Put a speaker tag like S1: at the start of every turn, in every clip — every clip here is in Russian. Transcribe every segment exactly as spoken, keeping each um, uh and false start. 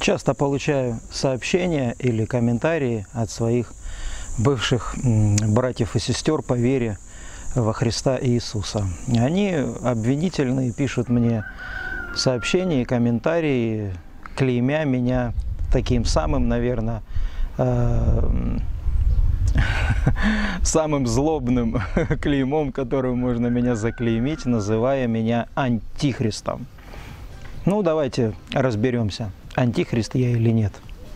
S1: Часто получаю сообщения или комментарии от своих бывших братьев и сестер по вере во Христа Иисуса. Они обвинительные, пишут мне сообщения и комментарии, клеймя меня таким самым, наверное, самым злобным клеймом, которым можно меня заклеймить, называя меня антихристом. Ну, давайте разберемся, антихрист я или нет.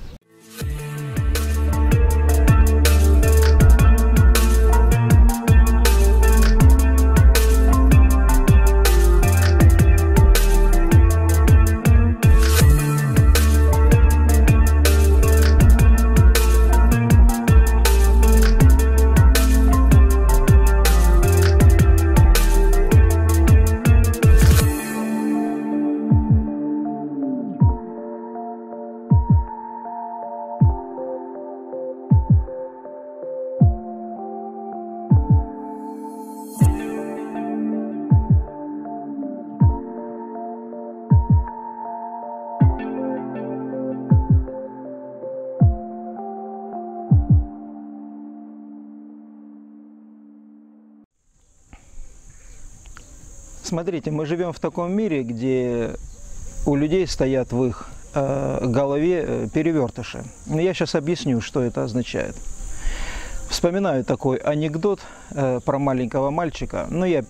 S1: Смотрите, мы живем в таком мире, где у людей стоят в их э, голове перевертыши. Я сейчас объясню, что это означает. Вспоминаю такой анекдот э, про маленького мальчика. Ну, я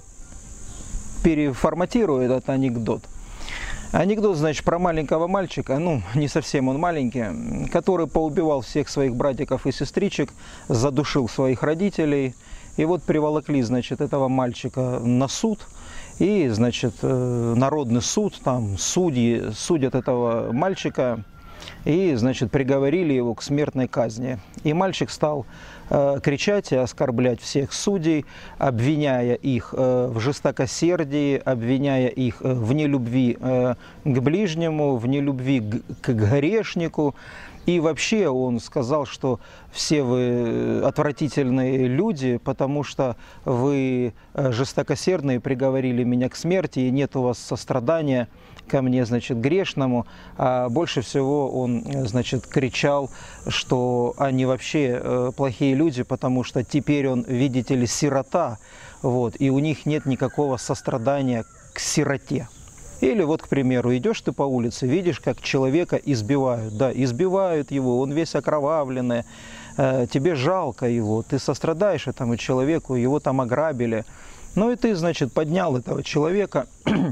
S1: переформатирую этот анекдот. Анекдот, значит, про маленького мальчика, ну, не совсем он маленький, который поубивал всех своих братиков и сестричек, задушил своих родителей. И вот приволокли, значит, этого мальчика на суд. И, значит, народный суд, там судьи судят этого мальчика и, значит, приговорили его к смертной казни. И мальчик стал э, кричать и оскорблять всех судей, обвиняя их э, в жестокосердии, обвиняя их э, в нелюбви э, к ближнему, в нелюбви к, к грешнику. И вообще он сказал, что все вы отвратительные люди, потому что вы жестокосердные, приговорили меня к смерти, и нет у вас сострадания ко мне, значит, грешному. А больше всего он, значит, кричал, что они вообще плохие люди, потому что теперь он, видите ли, сирота, вот, и у них нет никакого сострадания к сироте. Или вот, к примеру, идешь ты по улице, видишь, как человека избивают. Да, избивают его, он весь окровавленный, э, тебе жалко его, ты сострадаешь этому человеку, его там ограбили. Ну и ты, значит, поднял этого человека,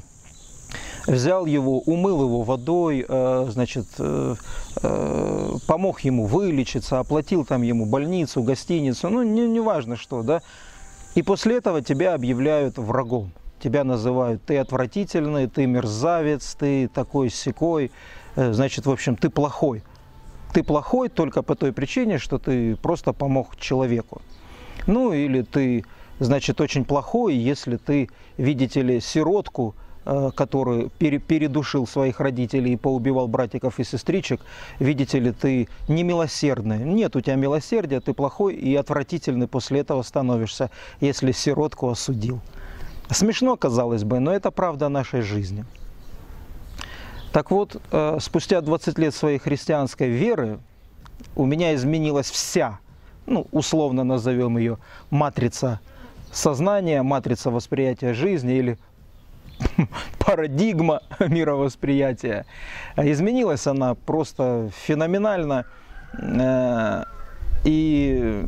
S1: взял его, умыл его водой, э, значит, э, э, помог ему вылечиться, оплатил там ему больницу, гостиницу, ну, не, не важно что, да. И после этого тебя объявляют врагом. Тебя называют, ты отвратительный, ты мерзавец, ты такой-сякой, значит, в общем, ты плохой. Ты плохой только по той причине, что ты просто помог человеку. Ну, или ты, значит, очень плохой, если ты, видите ли, сиротку, который передушил своих родителей и поубивал братиков и сестричек, видите ли, ты немилосердный. Нет у тебя милосердия, ты плохой и отвратительный после этого становишься, если сиротку осудил. Смешно, казалось бы, но это правда нашей жизни. Так вот, спустя двадцать лет своей христианской веры у меня изменилась вся, ну, условно назовем ее, матрица сознания, матрица восприятия жизни или парадигма мировосприятия. Изменилась она просто феноменально. И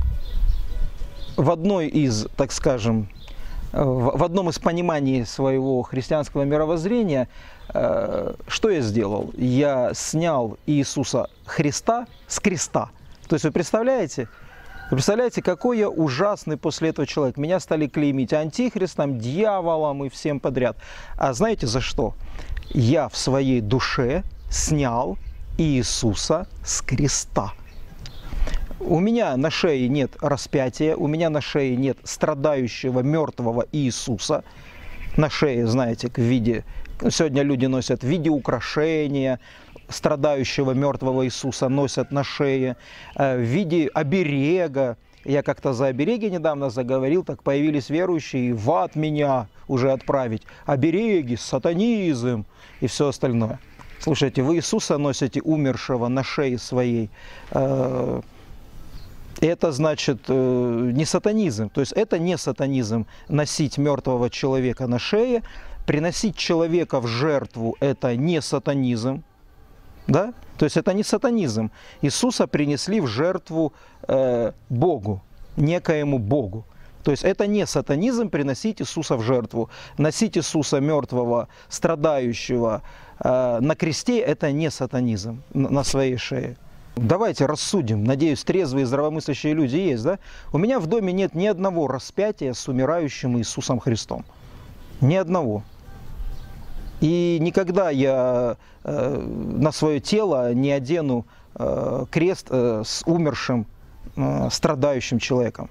S1: в одной из, так скажем, в одном из пониманий своего христианского мировоззрения, что я сделал? Я снял Иисуса Христа с креста. То есть вы представляете? Вы представляете, какой я ужасный после этого человек. Меня стали клеймить антихристом, дьяволом и всем подряд. А знаете за что? Я в своей душе снял Иисуса с креста. У меня на шее нет распятия, у меня на шее нет страдающего мертвого Иисуса. На шее, знаете, в виде, сегодня люди носят в виде украшения, страдающего мертвого Иисуса носят на шее, в виде оберега. Я как-то за обереги недавно заговорил, так появились верующие, в ад меня уже отправить. Обереги, сатанизм и все остальное. Слушайте, вы Иисуса носите умершего на шее своей. Это значит не сатанизм. То есть это не сатанизм носить мертвого человека на шее. Приносить человека в жертву – это не сатанизм. Да? То есть это не сатанизм. Иисуса принесли в жертву э, Богу, некоему Богу. То есть это не сатанизм приносить Иисуса в жертву. Носить Иисуса мертвого, страдающего э, на кресте – это не сатанизм на, на своей шее. Давайте рассудим. Надеюсь, трезвые, здравомыслящие люди есть, да? У меня в доме нет ни одного распятия с умирающим Иисусом Христом. Ни одного. И никогда я э, на свое тело не одену э, крест э, с умершим, э, страдающим человеком.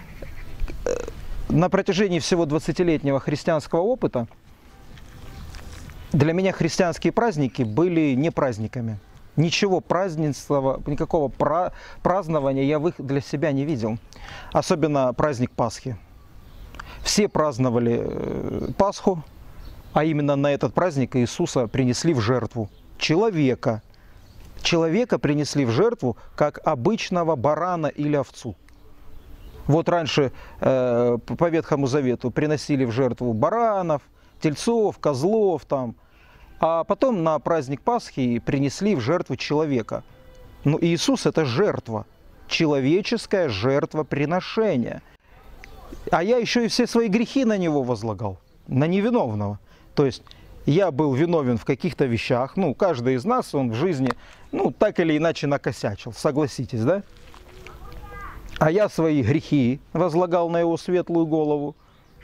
S1: На протяжении всего двадцатилетнего христианского опыта для меня христианские праздники были не праздниками. Ничего праздничного, никакого пра празднования я в их для себя не видел. Особенно праздник Пасхи. Все праздновали э, Пасху. А именно на этот праздник Иисуса принесли в жертву. Человека. Человека принесли в жертву, как обычного барана или овцу. Вот раньше э, по Ветхому Завету приносили в жертву баранов, тельцов, козлов там. А потом на праздник Пасхи принесли в жертву человека. Ну, Иисус – это жертва. Человеческое жертвоприношение. А я еще и все свои грехи на Него возлагал. На невиновного. То есть я был виновен в каких-то вещах, ну, каждый из нас, он в жизни, ну, так или иначе накосячил, согласитесь, да? А я свои грехи возлагал на его светлую голову.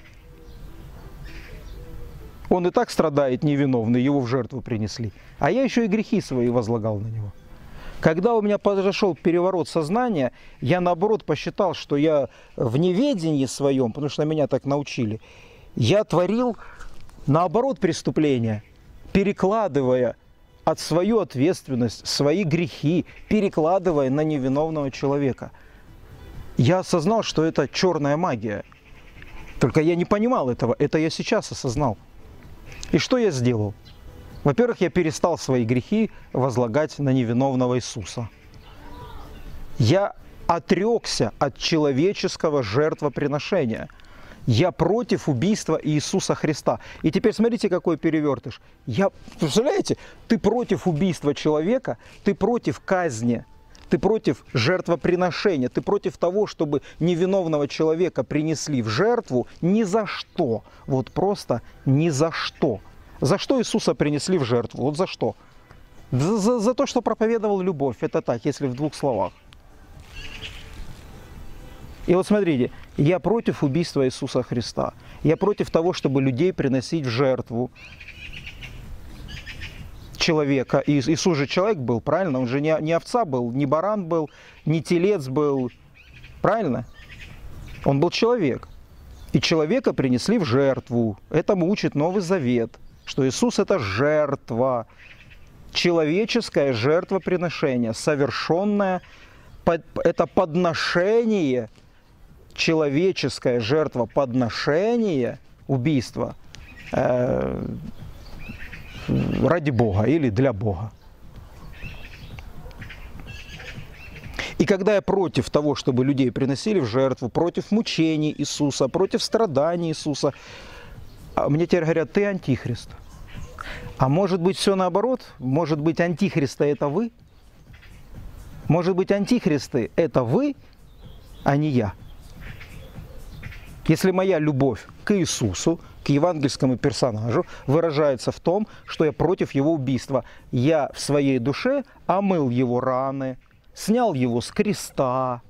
S1: Он и так страдает невиновный, его в жертву принесли. А я еще и грехи свои возлагал на него. Когда у меня произошел переворот сознания, я, наоборот, посчитал, что я в неведении своем, потому что меня так научили, я творил, наоборот, преступления, перекладывая от свою ответственность, свои грехи, перекладывая на невиновного человека. Я осознал, что это черная магия. Только я не понимал этого, это я сейчас осознал. И что я сделал? Во-первых, я перестал свои грехи возлагать на невиновного Иисуса. Я отрекся от человеческого жертвоприношения. Я против убийства Иисуса Христа. И теперь смотрите, какой перевертыш. Я, представляете, ты против убийства человека, ты против казни, ты против жертвоприношения, ты против того, чтобы невиновного человека принесли в жертву ни за что. Вот просто ни за что. За что Иисуса принесли в жертву? Вот за что? За, за, за то, что проповедовал любовь. Это так, если в двух словах. И вот смотрите, я против убийства Иисуса Христа. Я против того, чтобы людей приносить в жертву человека. И Иисус же человек был, правильно? Он же не, не овца был, не баран был, не телец был. Правильно? Он был человек. И человека принесли в жертву. Этому учит Новый Завет, что Иисус – это жертва. Человеческое жертвоприношение, совершенное, это подношение, человеческое жертвоподношение, убийство э, ради Бога или для Бога. И когда я против того, чтобы людей приносили в жертву, против мучений Иисуса, против страданий Иисуса, мне теперь говорят, ты антихрист. А может быть все наоборот? Может быть антихристы это вы? Может быть антихристы это вы, а не я? Если моя любовь к Иисусу, к евангельскому персонажу выражается в том, что я против его убийства, я в своей душе омыл его раны, снял его с креста.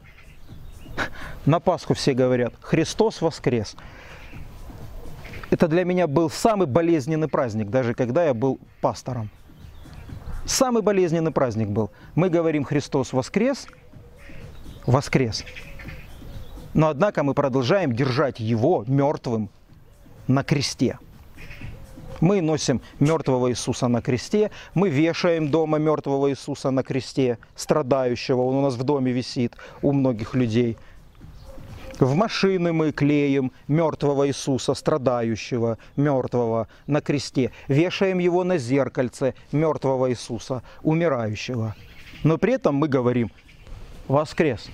S1: На Пасху все говорят, Христос воскрес. Это для меня был самый болезненный праздник, даже когда я был пастором. Самый болезненный праздник был. Мы говорим, Христос воскрес, воскрес. Но однако мы продолжаем держать его мертвым на кресте. Мы носим мертвого Иисуса на кресте, мы вешаем дома мертвого Иисуса на кресте, страдающего, он у нас в доме висит у многих людей. В машины мы клеим мертвого Иисуса, страдающего, мертвого на кресте. Вешаем его на зеркальце мертвого Иисуса, умирающего. Но при этом мы говорим: воскрес.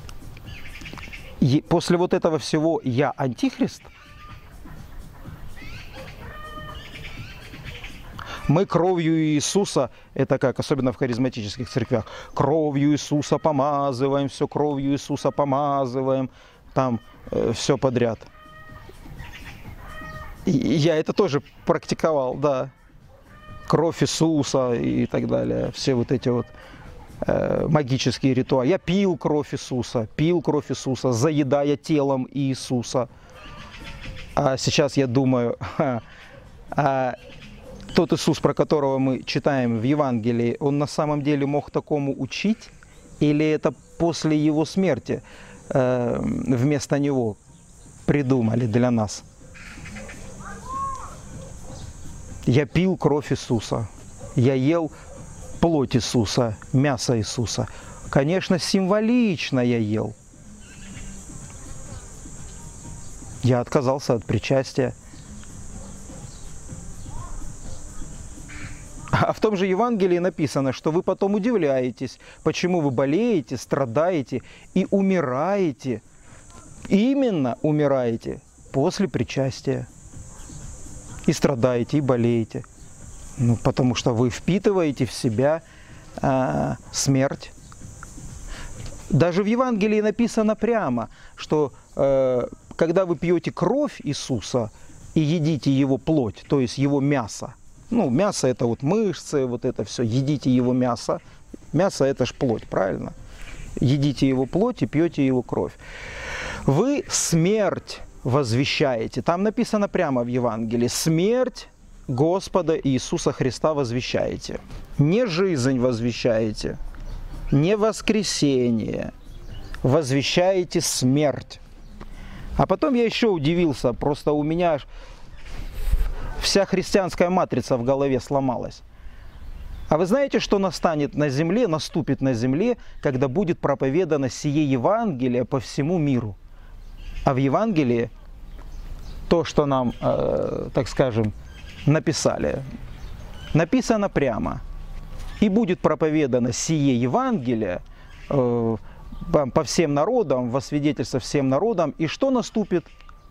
S1: И после вот этого всего я антихрист? Мы кровью Иисуса, это как, особенно в харизматических церквях, кровью Иисуса помазываем, все кровью Иисуса помазываем, там э, все подряд. И я это тоже практиковал, да. Кровь Иисуса и так далее, все вот эти вот э, магические ритуалы. Я пил кровь Иисуса, пил кровь Иисуса, заедая телом Иисуса. А сейчас я думаю, а тот Иисус, про которого мы читаем в Евангелии, он на самом деле мог такому учить? Или это после его смерти э, вместо него придумали для нас? Я пил кровь Иисуса, я ел плоть Иисуса, мясо Иисуса. Конечно, символично я ел. Я отказался от причастия. А в том же Евангелии написано, что вы потом удивляетесь, почему вы болеете, страдаете и умираете. Именно умираете после причастия. И страдаете, и болеете. Ну, потому что вы впитываете в себя э, смерть. Даже в Евангелии написано прямо, что э, когда вы пьете кровь Иисуса и едите его плоть, то есть его мясо, ну, мясо это вот мышцы, вот это все, едите его мясо. Мясо это ж плоть, правильно? Едите его плоть и пьете его кровь. Вы смерть возвещаете. Там написано прямо в Евангелии: смерть Господа Иисуса Христа возвещаете. Не жизнь возвещаете, не воскресение, возвещаете смерть. А потом я еще удивился, просто у меня вся христианская матрица в голове сломалась. А вы знаете, что настанет на земле, наступит на земле, когда будет проповедано сие Евангелие по всему миру? А в Евангелии то, что нам, э, так скажем, написали, написано прямо: и будет проповедано сие Евангелие э, по всем народам, во свидетельство всем народам, и что наступит?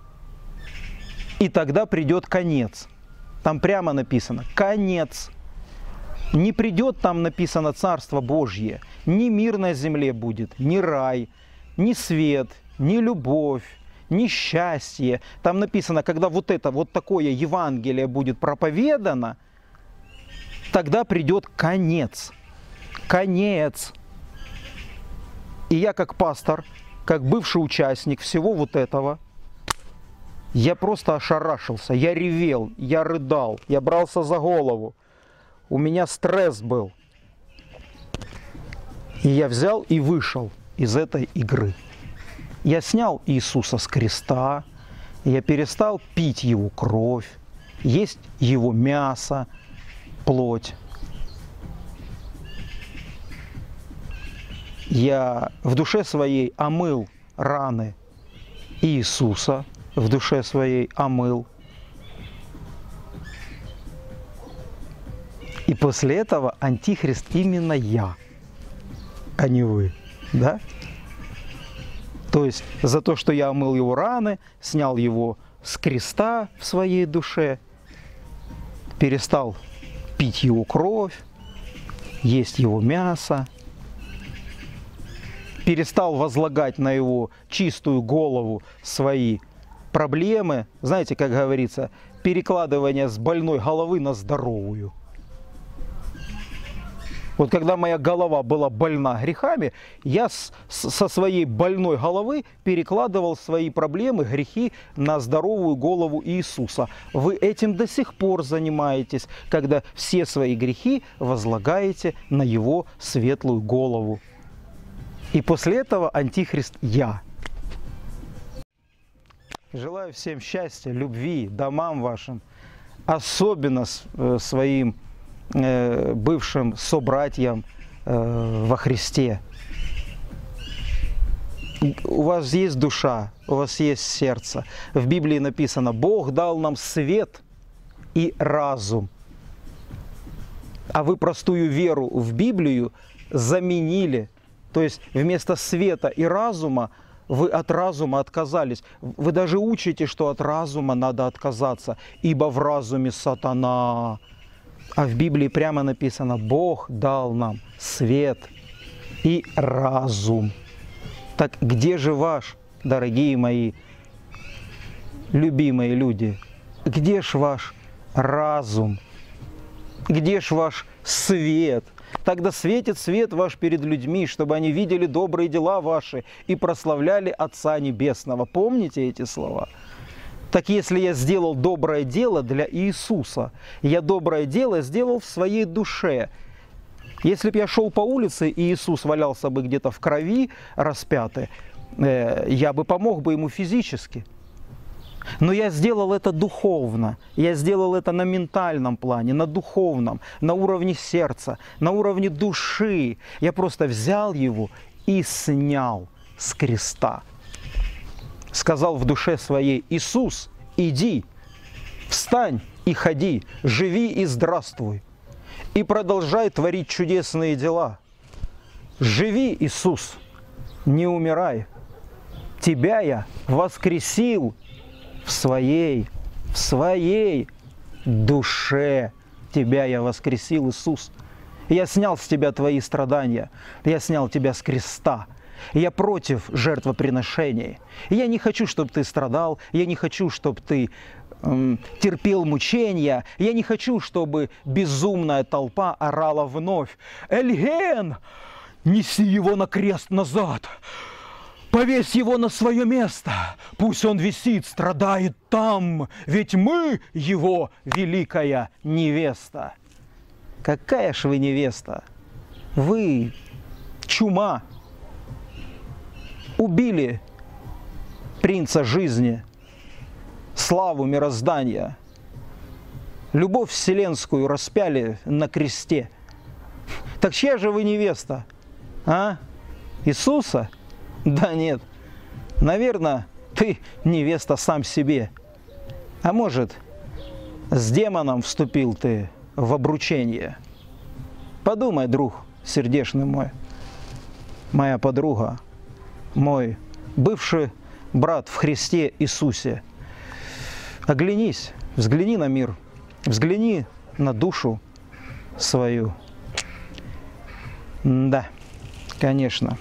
S1: И тогда придет конец. Там прямо написано: конец. Не придет, там написано, Царство Божье. Ни мир на земле будет, ни рай, ни свет, ни любовь, ни счастье. Там написано, когда вот это, вот такое Евангелие будет проповедано, тогда придет конец. Конец. И я как пастор, как бывший участник всего вот этого, я просто ошарашился, я ревел, я рыдал, я брался за голову. У меня стресс был. И я взял и вышел из этой игры. Я снял Иисуса с креста, я перестал пить Его кровь, есть Его мясо, плоть. Я в душе своей омыл раны Иисуса, в душе своей омыл. И после этого антихрист именно я, а не вы, да? То есть за то, что я омыл его раны, снял его с креста в своей душе, перестал пить его кровь, есть его мясо, перестал возлагать на его чистую голову свои проблемы. Знаете, как говорится, перекладывание с больной головы на здоровую. Вот когда моя голова была больна грехами, я с, с, со своей больной головы перекладывал свои проблемы, грехи на здоровую голову Иисуса. Вы этим до сих пор занимаетесь, когда все свои грехи возлагаете на Его светлую голову. И после этого антихрист я. Желаю всем счастья, любви, домам вашим, особенно своим бывшим собратьям во Христе. У вас есть душа, у вас есть сердце. В Библии написано: Бог дал нам свет и разум. А вы простую веру в Библию заменили. То есть вместо света и разума вы от разума отказались. Вы даже учите, что от разума надо отказаться, ибо в разуме сатана. А в Библии прямо написано: Бог дал нам свет и разум. Так где же ваш, дорогие мои, любимые люди, где ж ваш разум? Где ж ваш свет? Тогда светит свет ваш перед людьми, чтобы они видели добрые дела ваши и прославляли Отца Небесного. Помните эти слова? Так если я сделал доброе дело для Иисуса, я доброе дело сделал в своей душе. Если бы я шел по улице, и Иисус валялся бы где-то в крови распятый, э, я бы помог бы ему физически. Но я сделал это духовно, я сделал это на ментальном плане, на духовном, на уровне сердца, на уровне души. Я просто взял его и снял с креста. Сказал в душе своей: Иисус, иди, встань и ходи, живи и здравствуй. И продолжай творить чудесные дела. Живи, Иисус, не умирай. Тебя я воскресил в своей, в своей душе. Тебя я воскресил, Иисус. Я снял с тебя твои страдания. Я снял тебя с креста. Я против жертвоприношений. Я не хочу, чтобы ты страдал. Я не хочу, чтобы ты эм, терпел мучения. Я не хочу, чтобы безумная толпа орала вновь: Эльген, неси его на крест назад. Повесь его на свое место. Пусть он висит, страдает там. Ведь мы его великая невеста. Какая ж вы невеста? Вы чума. Убили принца жизни, славу мироздания, любовь вселенскую распяли на кресте. Так чья же вы невеста? А? Иисуса? Да нет. Наверное, ты невеста сам себе. А может, с демоном вступил ты в обручение? Подумай, друг сердечный мой, моя подруга, мой бывший брат в Христе Иисусе. Оглянись, взгляни на мир, взгляни на душу свою. Да, конечно.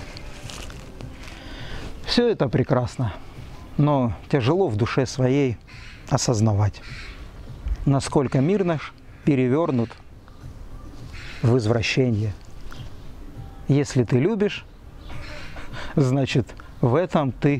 S1: Все это прекрасно, но тяжело в душе своей осознавать, насколько мир наш перевернут в извращение. Если ты любишь, значит, в этом ты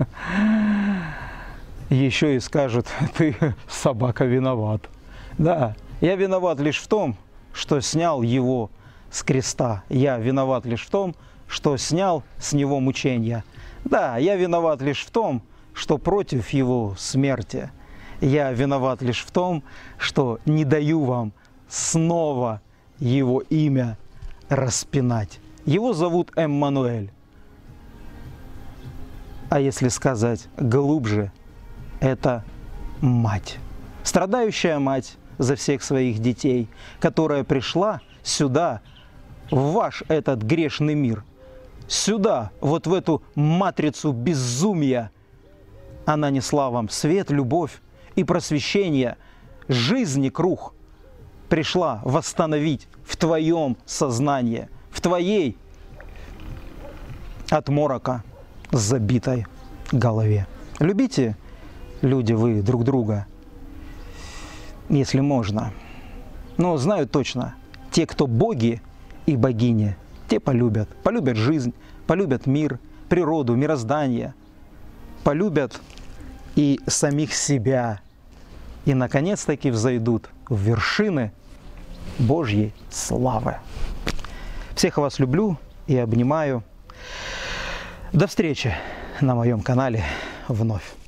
S1: еще и скажут: ты, собака, виноват. Да, я виноват лишь в том, что снял его с креста. Я виноват лишь в том, что снял с него мучения. Да, я виноват лишь в том, что против его смерти. Я виноват лишь в том, что не даю вам снова его имя распинать. Его зовут Эммануэль. А если сказать глубже, это мать. Страдающая мать за всех своих детей, которая пришла сюда, в ваш этот грешный мир, сюда, вот в эту матрицу безумия. Она несла вам свет, любовь и просвещение, жизни круг. Пришла восстановить в твоем сознании, в твоей от морока забитой голове. Любите, люди, вы друг друга, если можно. Но знаю точно, те, кто боги и богини, те полюбят. Полюбят жизнь, полюбят мир, природу, мироздание. Полюбят и самих себя. И, наконец-таки, взойдут в вершины Божьей славы. Всех вас люблю и обнимаю. До встречи на моем канале вновь.